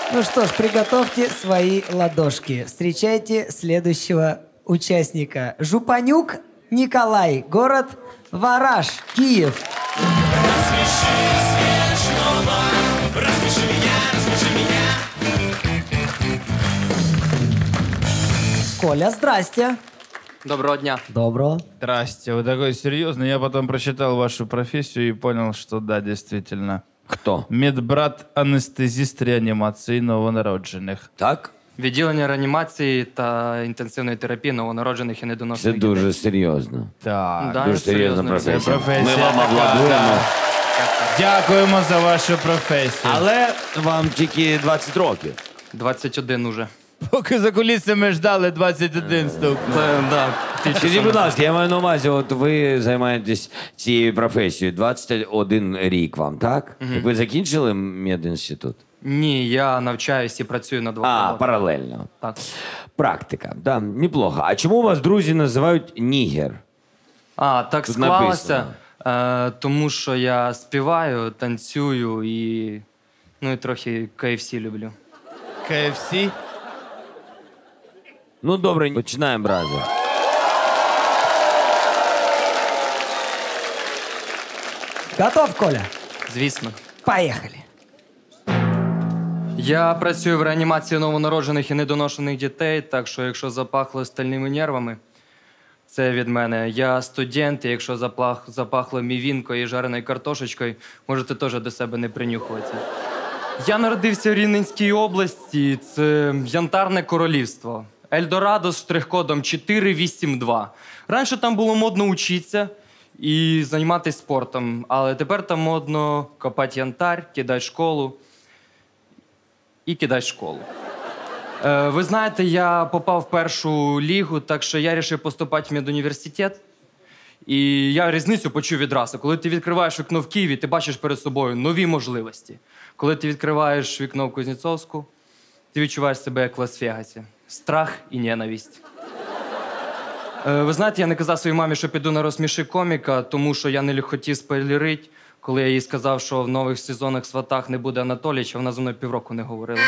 Ну что ж, приготовьте свои ладошки. Встречайте следующего участника. Жупанюк Николай, город Вараж, Киев. Рассмеши смешного, рассмеши меня, рассмеши меня. Коля, здрасте. Доброго дня. Доброго. Здрасте, вы такой серьезный. Я потом прочитал вашу профессию и понял, что да, действительно. Хто? Медбрат-анестезист реанімації новонароджених. Так? Відділення реанімації та інтенсивної терапії новонароджених і Це недоношених дуже серйозно. Так. Да, Дуже серйозна серйозно. професія. Це професія Ми вам така, аплодуємо. Дякуємо за вашу професію. Але вам тільки 20 років. 21 уже. Поки за кулісами ждали 21 стукнув. Скажіть, будь ласка, я маю на увазі, от ви займаєтесь цією професією 21 рік вам, так? Так ви закінчили медінститут? Ні, я навчаюсь і працюю на двох А, роботах. паралельно. Так. Практика, да, неплохо. А чому вас друзі називають нігер? А, так Тут склалося, тому що я співаю, танцюю і, ну, і трохи KFC люблю. KFC? Ну, добре, починаємо разом. Готов, Коля? Звісно. Поехали. Я працюю в реанімації новонароджених і недоношених дітей, так що якщо запахло стальними нервами, це від мене. Я студент, і якщо запахло мівінкою і жареною картошечкою, можете теж до себе не принюхуватися. Я народився в Рівненській області, це Янтарне королівство. Ельдорадо з штрих-кодом 482. Раніше там було модно учитися і займатися спортом, але тепер там модно копати янтар, кидати школу і кидати школу. Ви знаєте, я попав в першу лігу, так що я вирішив поступати в медуніверситет. І я різницю почув відразу. Коли ти відкриваєш вікно в Києві, ти бачиш перед собою нові можливості. Коли ти відкриваєш вікно в Кузнєцовську, ти відчуваєш себе як в Лас-Вегасі. Страх і ненависть. Ви знаєте, я не казав своїй мамі, що піду на «Розсміши коміка», тому що я не хотів спойлерити. Коли я їй сказав, що в нових сезонах «Сватах» не буде Анатолійовича, вона зі мною півроку не говорила.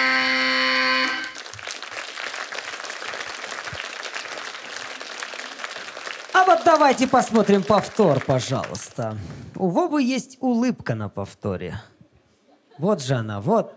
А вот давайте посмотрим повтор, пожалуйста. У Вовы есть улыбка на повторе. Вот же она, вот.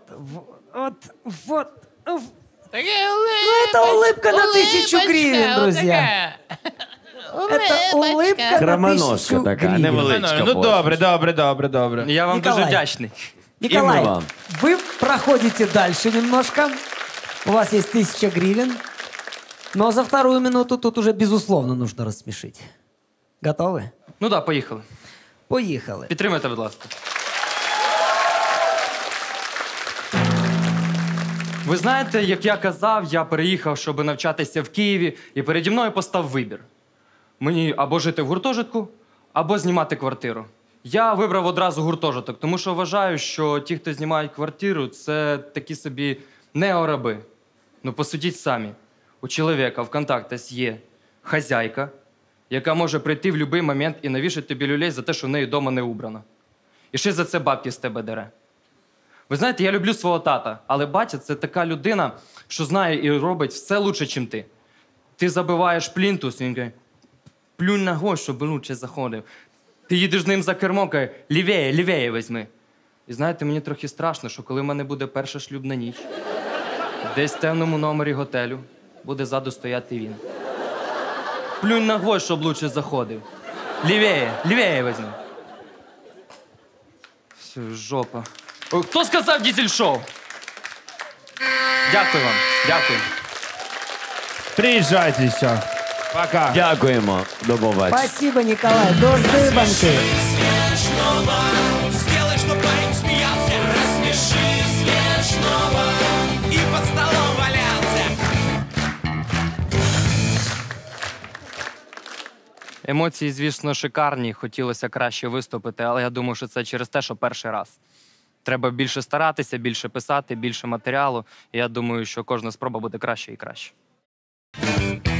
Ну, это улыбка на 1000 гривен, друзья. Это улыбка на 1000 Хромоножка така, гривен. невеличка. Ну, добре. Я вам Николай. дуже вдячний. Николай, И мы вам. вы проходите дальше немножко. У вас есть 1000 гривен. Но за вторую минуту тут уже, безусловно, нужно рассмешить. Готовы? Ну так, поїхали. Поехали. Підтримайте, будь ласка. Ви знаєте, як я казав, я переїхав, щоб навчатися в Києві, і переді мною постав вибір. Мені або жити в гуртожитку, або знімати квартиру. Я вибрав одразу гуртожиток, тому що вважаю, що ті, хто знімають квартиру, це такі собі неораби. Ну, посудіть самі. У чоловіка в контактах є хазяйка, яка може прийти в будь-який момент і навішати тобі люлей за те, що в неї вдома не убрано. І ще за це бабки з тебе дере. Ви знаєте, я люблю свого тата, але батя – це така людина, що знає і робить все лучше, ніж ти. Ти забиваєш плінтус, він каже, плюнь ногою, щоб лучше заходив. Ти їдеш з ним за кермо, каже, лівеє візьми. І знаєте, мені трохи страшно, що коли в мене буде перша шлюбна ніч, десь в темному номері готелю буде ззаду стояти він. Плюнь ногою, щоб лучше заходив. Лівеє візьми. Все, жопа. О, хто сказав дізель-шоу? Дякую вам, дякую. Приїжджайте ще. Пока. Дякуємо. До побачення. Спасибо, Николай. До здибанки. Смешного, сделай, чтоб парень смеялся. Рассмеши смешного и под столом валялся. Емоції, звісно, шикарні. Хотілося краще виступити, але я думаю, що це через те, що перший раз. Треба більше старатися, більше писати, більше матеріалу. І я думаю, що кожна спроба буде краще і краще.